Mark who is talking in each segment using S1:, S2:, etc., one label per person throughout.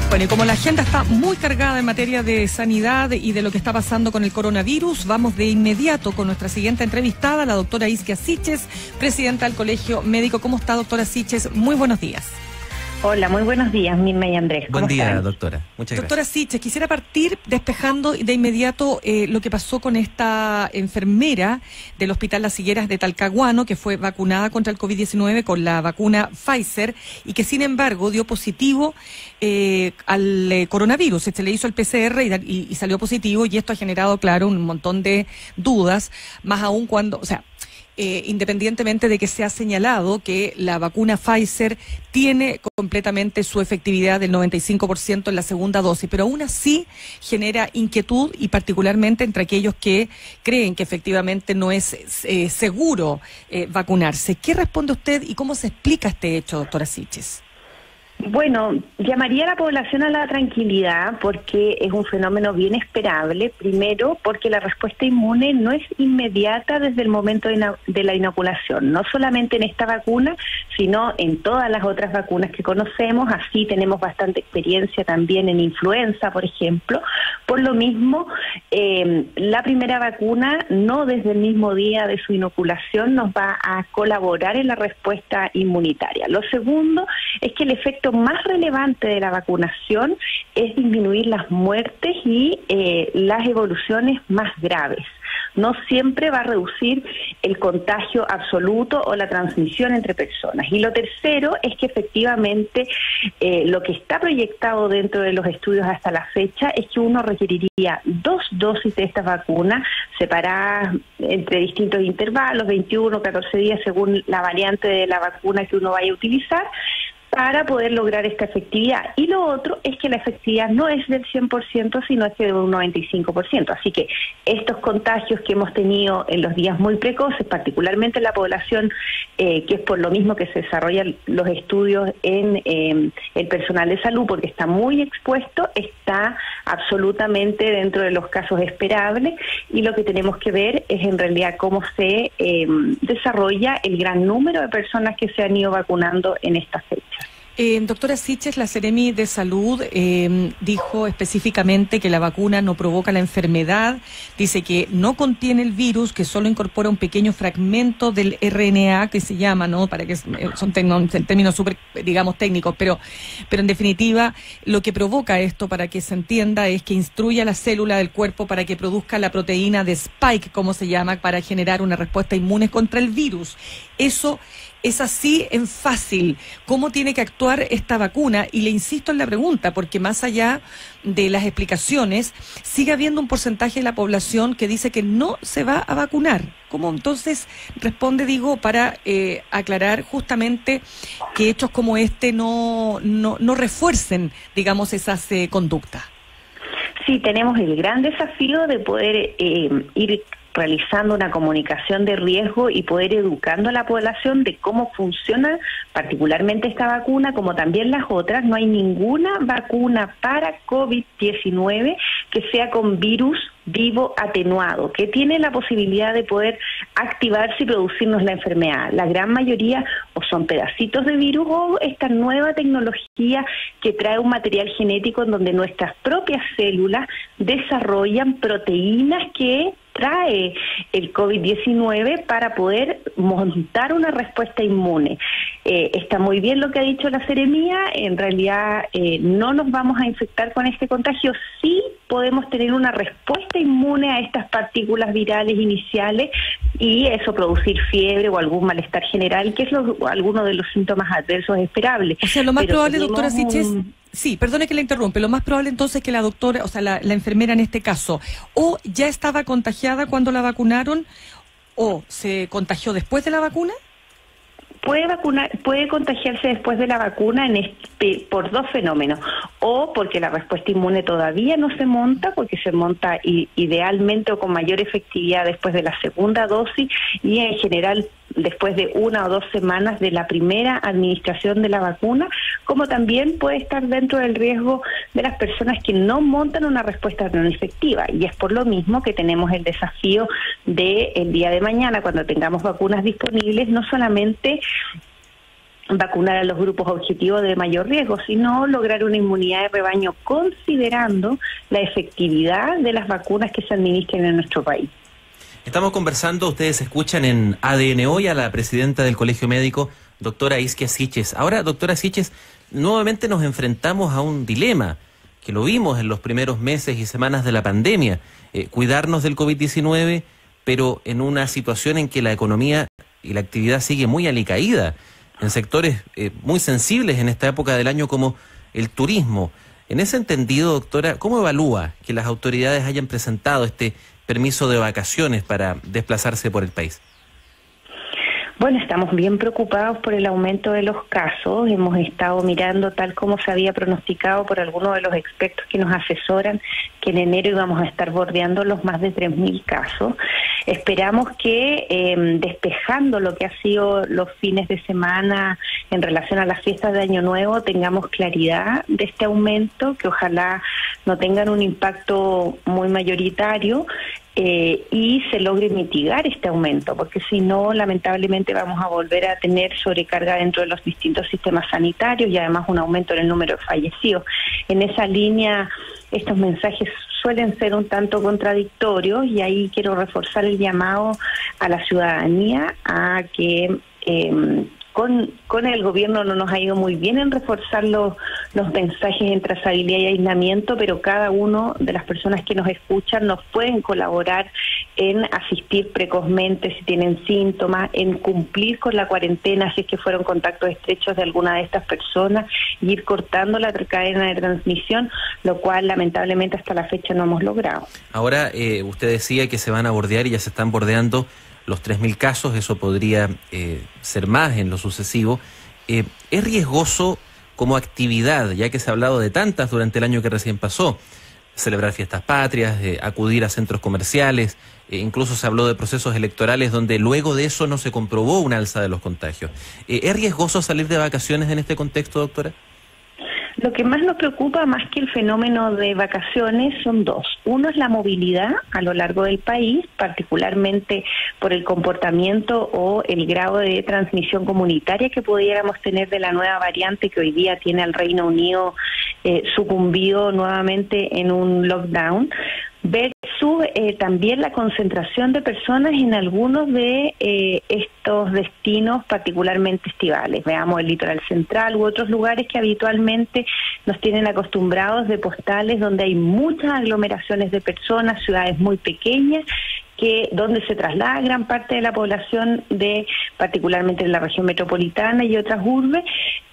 S1: Bueno, y como la agenda está muy cargada en materia de sanidad y de lo que está pasando con el coronavirus, vamos de inmediato con nuestra siguiente entrevistada, la doctora Isquia Siches, presidenta del Colegio Médico. ¿Cómo está, doctora Siches? Muy buenos días.
S2: Hola, muy buenos días, Mirna y Andrés.
S3: Buen día,
S2: están?
S3: doctora. Muchas gracias.
S1: Doctora Siches, quisiera partir despejando de inmediato lo que pasó con esta enfermera del Hospital Las Higueras de Talcahuano, que fue vacunada contra el COVID-19 con la vacuna Pfizer y que, sin embargo, dio positivo al coronavirus. Se le hizo el PCR y salió positivo, y esto ha generado, claro, un montón de dudas, más aún cuando, independientemente de que se ha señalado que la vacuna Pfizer tiene completamente su efectividad del 95% en la segunda dosis, pero aún así genera inquietud, y particularmente entre aquellos que creen que efectivamente no es seguro vacunarse. ¿Qué responde usted y cómo se explica este hecho, doctora Siches?
S2: Bueno, llamaría a la población a la tranquilidad porque es un fenómeno bien esperable. Primero, porque la respuesta inmune no es inmediata desde el momento de la inoculación, no solamente en esta vacuna, sino en todas las otras vacunas que conocemos. Así tenemos bastante experiencia también en influenza, por ejemplo. Por lo mismo, la primera vacuna, no desde el mismo día de su inoculación, nos va a colaborar en la respuesta inmunitaria. Lo segundo es que el efecto más relevante de la vacunación es disminuir las muertes y las evoluciones más graves. No siempre va a reducir el contagio absoluto o la transmisión entre personas. Y lo tercero es que efectivamente lo que está proyectado dentro de los estudios hasta la fecha es que uno requeriría 2 dosis de esta vacuna separadas entre distintos intervalos, 21, 14 días según la variante de la vacuna que uno vaya a utilizar, para poder lograr esta efectividad. Y lo otro es que la efectividad no es del 100%, sino es que de un 95%. Así que estos contagios que hemos tenido en los días muy precoces, particularmente en la población, que es por lo mismo que se desarrollan los estudios en el personal de salud, porque está muy expuesto, está absolutamente dentro de los casos esperables, y lo que tenemos que ver es en realidad cómo se desarrolla el gran número de personas que se han ido vacunando en esta fecha.
S1: Doctora Siches, la Seremi de Salud dijo específicamente que la vacuna no provoca la enfermedad, dice que no contiene el virus, que solo incorpora un pequeño fragmento del RNA, que se llama, ¿no? Para que son términos súper, digamos, técnicos, pero en definitiva lo que provoca esto, para que se entienda, es que instruye a la célula del cuerpo para que produzca la proteína de Spike, como se llama, para generar una respuesta inmune contra el virus. Eso es así en fácil. ¿Cómo tiene que actuar esta vacuna? Y le insisto en la pregunta, porque más allá de las explicaciones, sigue habiendo un porcentaje de la población que dice que no se va a vacunar. ¿Cómo entonces responde, digo, para aclarar justamente que hechos como este no refuercen, digamos, esas conductas?
S2: Sí, tenemos el gran desafío de poder ir realizando una comunicación de riesgo y poder educando a la población de cómo funciona particularmente esta vacuna, como también las otras. No hay ninguna vacuna para COVID-19 que sea con virus vivo atenuado, que tiene la posibilidad de poder activarse y producirnos la enfermedad. La gran mayoría o son pedacitos de virus o esta nueva tecnología que trae un material genético en donde nuestras propias células desarrollan proteínas que trae el COVID-19 para poder montar una respuesta inmune. Está muy bien lo que ha dicho la Seremía. En realidad no nos vamos a infectar con este contagio. Sí podemos tener una respuesta inmune a estas partículas virales iniciales y eso producir fiebre o algún malestar general, que es alguno de los síntomas adversos esperables.
S1: O sea, lo más probable, doctora Siches, sí, perdone que le interrumpe, lo más probable entonces es que la doctora, o sea, la enfermera en este caso, o ya estaba contagiada cuando la vacunaron, o se contagió después de la vacuna.
S2: Puede contagiarse después de la vacuna por 2 fenómenos, o porque la respuesta inmune todavía no se monta, porque se monta idealmente o con mayor efectividad después de la segunda dosis, y en general después de 1 o 2 semanas de la primera administración de la vacuna, como también puede estar dentro del riesgo de las personas que no montan una respuesta tan efectiva. Y es por lo mismo que tenemos el desafío de el día de mañana, cuando tengamos vacunas disponibles, no solamente vacunar a los grupos objetivos de mayor riesgo, sino lograr una inmunidad de rebaño considerando la efectividad de las vacunas que se administran en nuestro país.
S3: Estamos conversando, ustedes escuchan en ADN Hoy a la presidenta del Colegio Médico, doctora Isquia Siches. Ahora, doctora Siches, nuevamente nos enfrentamos a un dilema que lo vimos en los primeros meses y semanas de la pandemia, cuidarnos del COVID-19, pero en una situación en que la economía y la actividad sigue muy alicaída, en sectores muy sensibles en esta época del año como el turismo. En ese entendido, doctora, ¿cómo evalúa que las autoridades hayan presentado este permiso de vacaciones para desplazarse por el país?
S2: Bueno, estamos bien preocupados por el aumento de los casos. Hemos estado mirando, tal como se había pronosticado por algunos de los expertos que nos asesoran, que en enero íbamos a estar bordeando los más de 3.000 casos. Esperamos que despejando lo que ha sido los fines de semana en relación a las fiestas de Año Nuevo, tengamos claridad de este aumento, que ojalá no tengan un impacto muy mayoritario, y se logre mitigar este aumento, porque si no, lamentablemente vamos a volver a tener sobrecarga dentro de los distintos sistemas sanitarios y además un aumento en el número de fallecidos. En esa línea, estos mensajes suelen ser un tanto contradictorios y ahí quiero reforzar el llamado a la ciudadanía a que con el gobierno no nos ha ido muy bien en reforzar los mensajes en trazabilidad y aislamiento, pero cada uno de las personas que nos escuchan nos pueden colaborar en asistir precozmente si tienen síntomas, en cumplir con la cuarentena si es que fueron contactos estrechos de alguna de estas personas y ir cortando la cadena de transmisión, lo cual lamentablemente hasta la fecha no hemos logrado.
S3: Ahora, usted decía que se van a bordear y ya se están bordeando los 3.000 casos, eso podría ser más en lo sucesivo. ¿Es riesgoso como actividad, ya que se ha hablado de tantas durante el año que recién pasó, celebrar fiestas patrias, acudir a centros comerciales, incluso se habló de procesos electorales donde luego de eso no se comprobó un alza de los contagios? ¿Es riesgoso salir de vacaciones en este contexto, doctora?
S2: Lo que más nos preocupa, más que el fenómeno de vacaciones, son dos. Uno es la movilidad a lo largo del país, particularmente por el comportamiento o el grado de transmisión comunitaria que pudiéramos tener de la nueva variante que hoy día tiene al Reino Unido sucumbido nuevamente en un lockdown, versus también la concentración de personas en algunos de estos destinos particularmente estivales. Veamos el litoral central u otros lugares que habitualmente nos tienen acostumbrados de postales donde hay muchas aglomeraciones de personas, ciudades muy pequeñas, donde se traslada gran parte de la población particularmente en la región metropolitana y otras urbes,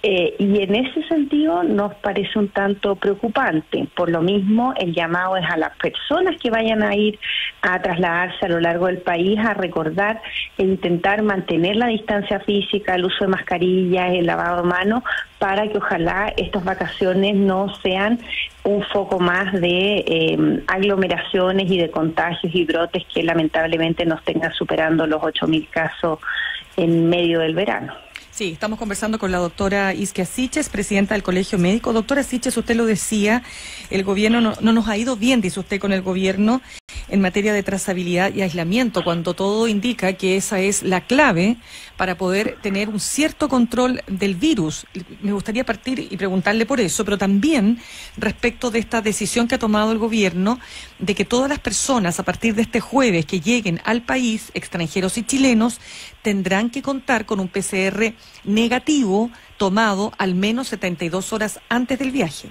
S2: y en ese sentido nos parece un tanto preocupante. Por lo mismo, el llamado es a las personas que vayan a ir a trasladarse a lo largo del país a recordar e intentar mantener la distancia física, el uso de mascarillas, el lavado de manos, para que ojalá estas vacaciones no sean un foco más de aglomeraciones y de contagios y brotes que lamentablemente nos tengan superando los 8.000 casos en medio del verano.
S1: Sí, estamos conversando con la doctora Isquia Siches, presidenta del Colegio Médico. Doctora Siches, usted lo decía, el gobierno no nos ha ido bien, dice usted, con el gobierno en materia de trazabilidad y aislamiento, cuando todo indica que esa es la clave para poder tener un cierto control del virus. Me gustaría partir y preguntarle por eso, pero también respecto de esta decisión que ha tomado el gobierno de que todas las personas a partir de este jueves que lleguen al país, extranjeros y chilenos, tendrán que contar con un PCR negativo tomado al menos 72 horas antes del viaje.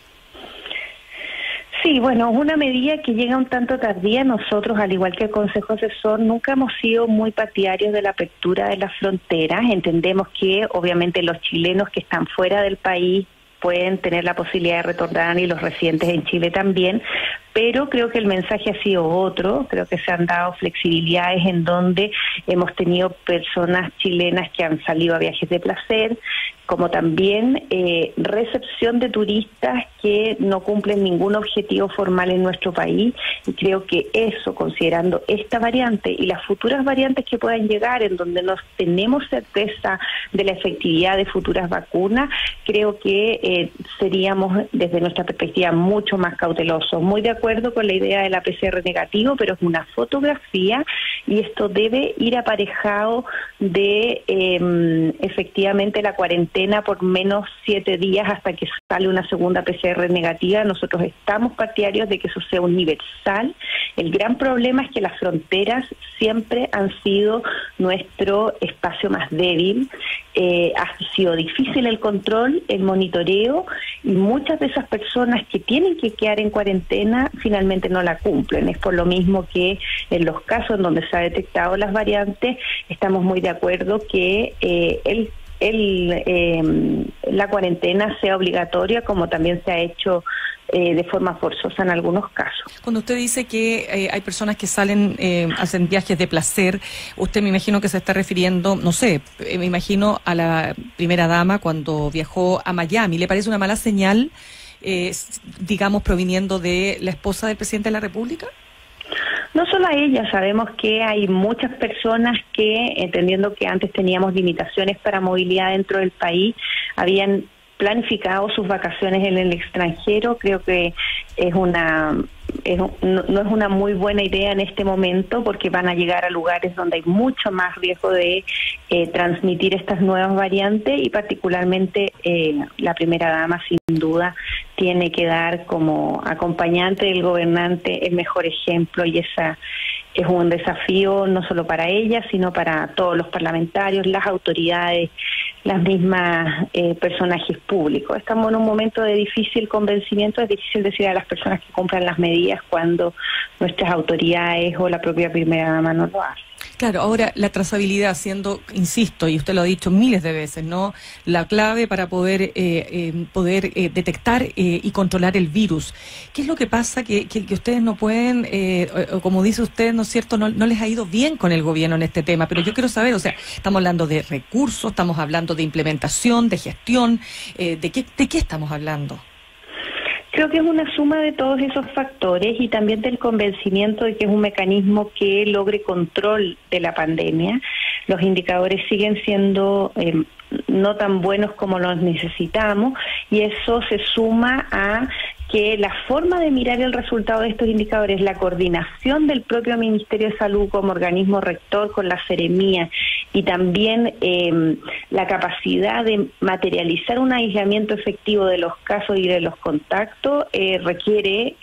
S2: Sí, bueno, es una medida que llega un tanto tardía. Nosotros, al igual que el Consejo Asesor, nunca hemos sido muy partidarios de la apertura de las fronteras. Entendemos que, obviamente, los chilenos que están fuera del país pueden tener la posibilidad de retornar y los residentes en Chile también, pero creo que el mensaje ha sido otro. Creo que se han dado flexibilidades en donde hemos tenido personas chilenas que han salido a viajes de placer, como también recepción de turistas que no cumplen ningún objetivo formal en nuestro país, y creo que eso, considerando esta variante y las futuras variantes que puedan llegar, en donde no tenemos certeza de la efectividad de futuras vacunas, creo que seríamos desde nuestra perspectiva mucho más cautelosos. Muy de acuerdo con la idea de la PCR negativo, pero es una fotografía y esto debe ir aparejado de efectivamente la cuarentena por menos 7 días hasta que sale una segunda PCR negativa. Nosotros estamos partidarios de que eso sea universal. El gran problema es que las fronteras siempre han sido nuestro espacio más débil. Ha sido difícil el control, el monitoreo, y muchas de esas personas que tienen que quedar en cuarentena finalmente no la cumplen. Es por lo mismo que en los casos en donde se ha detectado las variantes, estamos muy de acuerdo que la cuarentena sea obligatoria, como también se ha hecho de forma forzosa en algunos casos.
S1: Cuando usted dice que hay personas que salen, hacen viajes de placer, usted me imagino que se está refiriendo, no sé, me imagino a la primera dama cuando viajó a Miami. ¿Le parece una mala señal, digamos, proviniendo de la esposa del presidente de la República?
S2: No solo a ella, sabemos que hay muchas personas que, entendiendo que antes teníamos limitaciones para movilidad dentro del país, habían planificado sus vacaciones en el extranjero. Creo que no es una muy buena idea en este momento, porque van a llegar a lugares donde hay mucho más riesgo de transmitir estas nuevas variantes, y particularmente la primera dama sin duda tiene que dar como acompañante del gobernante el mejor ejemplo, y esa es un desafío no solo para ella, sino para todos los parlamentarios, las autoridades, las mismas personajes públicos. Estamos en un momento de difícil convencimiento. Es difícil decir a las personas que compran las medidas cuando nuestras autoridades o la propia primera dama no lo hacen.
S1: Claro, ahora la trazabilidad siendo, insisto, y usted lo ha dicho miles de veces, ¿no?, la clave para poder detectar y controlar el virus. ¿Qué es lo que pasa que ustedes no pueden, como dice usted, ¿no es cierto?, no les ha ido bien con el gobierno en este tema? Pero yo quiero saber, o sea, estamos hablando de recursos, estamos hablando de implementación, de gestión, ¿de qué estamos hablando?
S2: Creo que es una suma de todos esos factores y también del convencimiento de que es un mecanismo que logre control de la pandemia. Los indicadores siguen siendo no tan buenos como los necesitamos, y eso se suma a que la forma de mirar el resultado de estos indicadores, la coordinación del propio Ministerio de Salud como organismo rector con la Seremía, y también la capacidad de materializar un aislamiento efectivo de los casos y de los contactos, requiere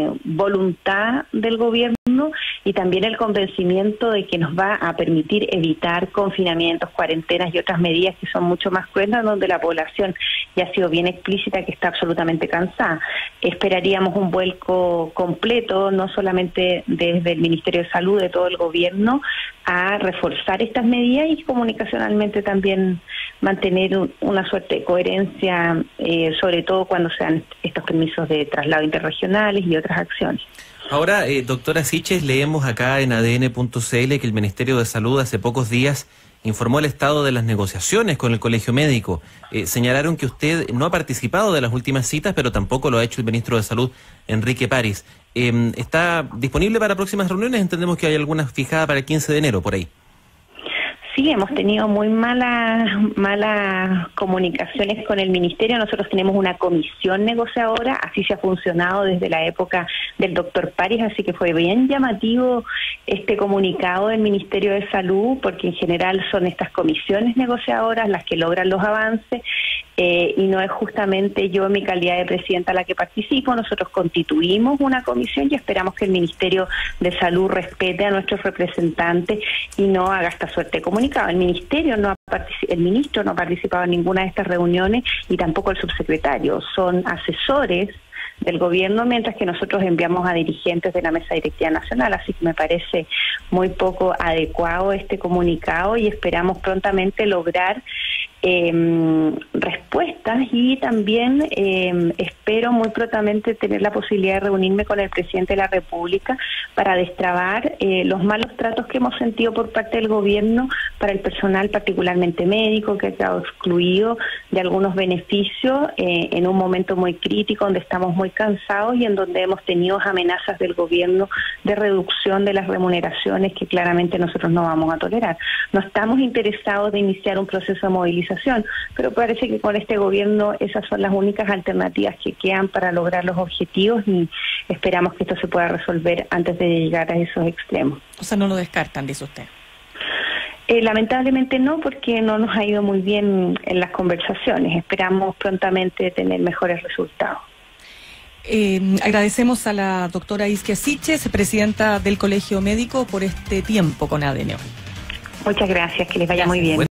S2: voluntad del gobierno y también el convencimiento de que nos va a permitir evitar confinamientos, cuarentenas y otras medidas que son mucho más cruentas, donde la población ya ha sido bien explícita que está absolutamente cansada. Esperaríamos un vuelco completo, no solamente desde el Ministerio de Salud, de todo el gobierno, a reforzar estas medidas y comunicacionalmente también mantener una suerte de coherencia, sobre todo cuando sean estos permisos de traslado interregionales y otras acciones.
S3: Ahora, doctora Siches, leemos acá en ADN.cl que el Ministerio de Salud hace pocos días informó el estado de las negociaciones con el Colegio Médico. Señalaron que usted no ha participado de las últimas citas, pero tampoco lo ha hecho el ministro de Salud, Enrique París. ¿Está disponible para próximas reuniones? Entendemos que hay algunas fijadas para el 15 de enero, por ahí.
S2: Sí, hemos tenido muy malas comunicaciones con el Ministerio. Nosotros tenemos una comisión negociadora, así se ha funcionado desde la época del doctor París, así que fue bien llamativo este comunicado del Ministerio de Salud, porque en general son estas comisiones negociadoras las que logran los avances, y no es justamente yo en mi calidad de presidenta la que participo. Nosotros constituimos una comisión y esperamos que el Ministerio de Salud respete a nuestros representantes y no haga esta suerte de comunicado. El ministro no ha participado en ninguna de estas reuniones, y tampoco el subsecretario. Son asesores del gobierno, mientras que nosotros enviamos a dirigentes de la Mesa Directiva Nacional, así que me parece muy poco adecuado este comunicado, y esperamos prontamente lograr respuestas, y también espero muy prontamente tener la posibilidad de reunirme con el presidente de la República para destrabar los malos tratos que hemos sentido por parte del gobierno para el personal, particularmente médico, que ha quedado excluido de algunos beneficios en un momento muy crítico, donde estamos muy cansados y en donde hemos tenido amenazas del gobierno de reducción de las remuneraciones que claramente nosotros no vamos a tolerar. No estamos interesados de iniciar un proceso de movilización despenalización, pero parece que con este gobierno esas son las únicas alternativas que quedan para lograr los objetivos y esperamos que esto se pueda resolver antes de llegar a esos extremos.
S1: O sea, no lo descartan, dice usted.
S2: Lamentablemente no, porque no nos ha ido muy bien en las conversaciones. Esperamos prontamente tener mejores resultados.
S1: Agradecemos a la doctora Isquia Siches, presidenta del Colegio Médico, por este tiempo con ADN.
S2: Muchas gracias, que les vaya muy bien.